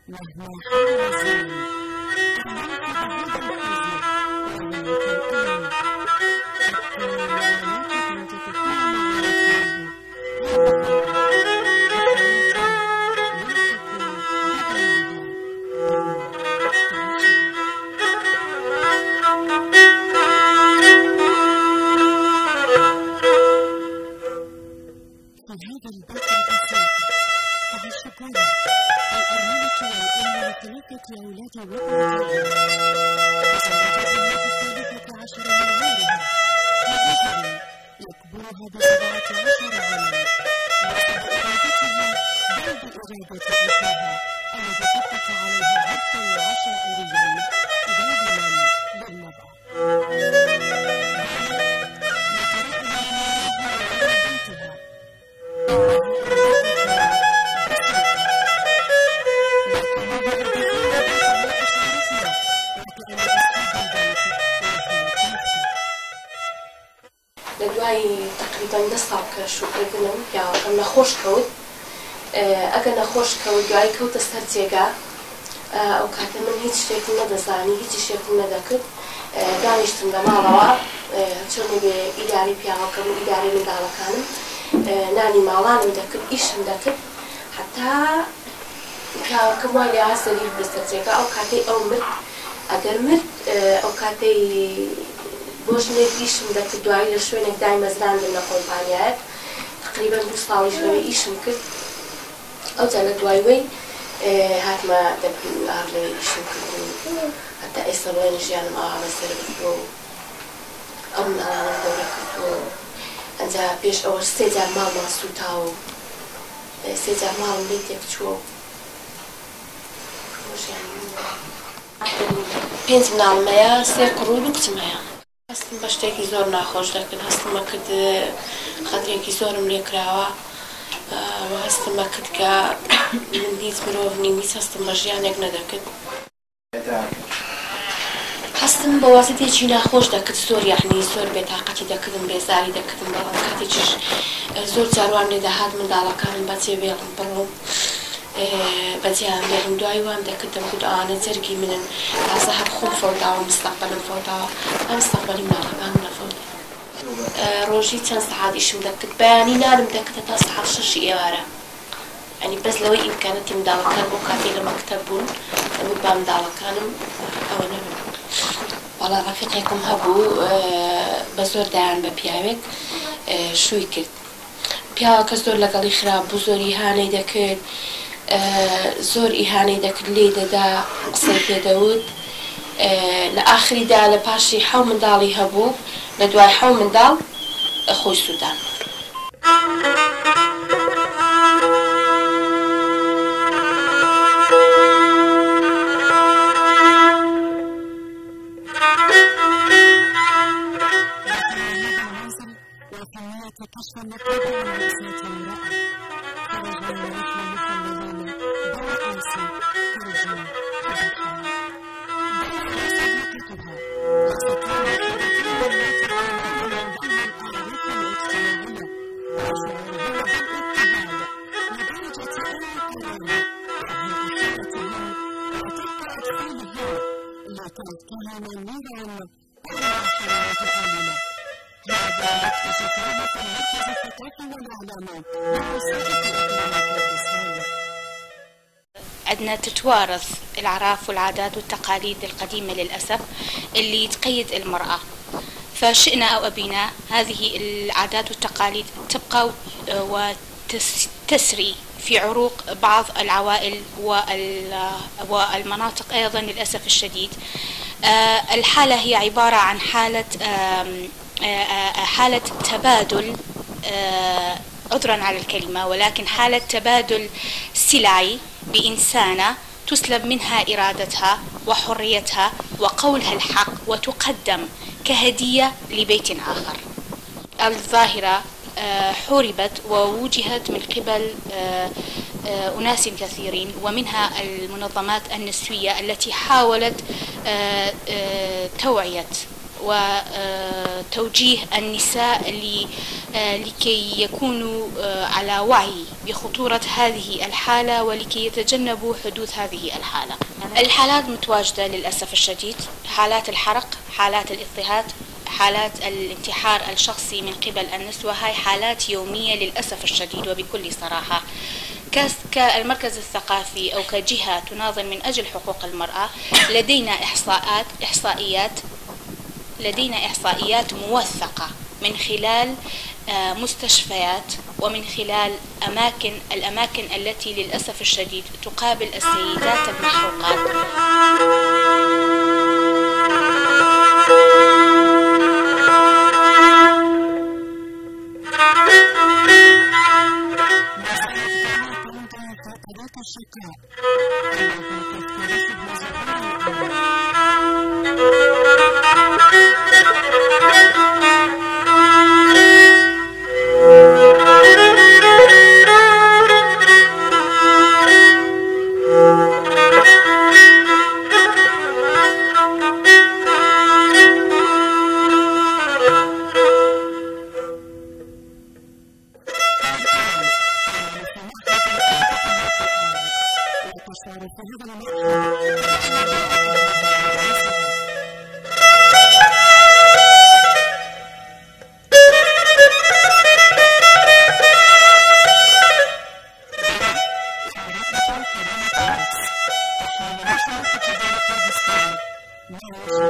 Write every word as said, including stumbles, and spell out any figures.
مهما حال الزمن تملك بهذا الحزن وولاية الأمن حتى ولاية تتكلم على تقريبا نصاب كشو قلنا يا كنا خوش كود أكنا خوش كود جاي كود استرتيجا أو كاتم من هيك شيء كنا دزاني هيك شيء كنا ذكر دانش تندم على شوني بإداري بياعو كم إداري من دالا كانم ناني مالان مذكر إيش مذكر حتى كم وايد عسلي بسترتيجا أو كاتي أو مت أقدر مت أو كاتي بوجني إيش مذكر دعائي لشوينك دايما زمان من كومبانيات تقريبا بوصاوي شوي إيش ممكن أو تلا دعائي هات ما دبل أهل إيش ممكن حتى أيسر وين جيان ما مسير بتو أو من أنا ندور كتو أنت بيش أول سيدا ماما سوتاو سيدا ماما ليتك شو وش يعني بنت من عميا سيقروا بكتمها هستم باشتێکی زۆر ناخۆش دەکرد هەستمە کرد خەترێکی زۆرم لێ کراوە و هەستمە کرد کە من هیچ مرۆڤ نیم هیچ هەستم بە ژیانێک نەدەکرد هەستم بە واسطەیەکی ناخۆش دەکرد زۆر یعنی زۆر بێتاقەتی دەکردم بێزاری دەکردم بەڵام کاتێکیش زۆر جاروان لێ دەهات منداڵەکانم بەجێ بێڵم بڕۆم بەجیان بێڵم دوای وام دەکردم گوت ئەوانە جەرگی منن تازە هەر خۆم فەوتاوە مستەقبەلم فەوتاوە ئەم مستەقبەلی منداڵەکانم نەفەوتێ ڕۆژی چەند سەعات ئیشم دەکرد بەیانی نانم دەکردە تا سەعات شەشی ئێوارە ینی بەس لەوەی ئیمکانەتی منداڵەکان بۆ کاتێک لە مەکتەب بوون دەبوو با منداڵەکانم ئەوە نەبن وەڵا ڕەفیقێکم هەبوو بە زۆر دایان بە پیاوێک شووی کرد پیاوەکە زۆر لەگەڵی خراپ بوو زۆر ئیهانەی دەکرد زۆر ئیهانەی دەکرد لێی دەدا قسەی پێدەوت لە ئاخریدا لە پاشی حەو منداڵی هەبوو لە دوای حەو منداڵ خۆی سوودان عندنا تتوارث الأعراف والعادات والتقاليد القديمة للأسف اللي تقيد المرأة فشئنا أو أبينا هذه العادات والتقاليد تبقى وتسري في عروق بعض العوائل والمناطق أيضا للأسف الشديد. الحالة هي عبارة عن حالة حالة تبادل عذرا على الكلمة ولكن حالة تبادل سلعي بإنسانة تسلب منها إرادتها وحريتها وقولها الحق وتقدم كهدية لبيت آخر. الظاهرة حوربت ووجهت من قبل أناس كثيرين ومنها المنظمات النسوية التي حاولت توعية وتوجيه النساء لكي يكونوا على وعي بخطورة هذه الحالة ولكي يتجنبوا حدوث هذه الحالة. الحالات متواجدة للأسف الشديد، حالات الحرق، حالات الاضطهاد، حالات الانتحار الشخصي من قبل النسوة، هاي حالات يومية للأسف الشديد وبكل صراحة. كالمركز الثقافي أو كجهة تناضل من أجل حقوق المرأة لدينا إحصاءات إحصائيات لدينا إحصائيات موثقة من خلال مستشفيات ومن خلال أماكن الأماكن التي للأسف الشديد تقابل السيدات المحروقات. Iraqi Kurdistan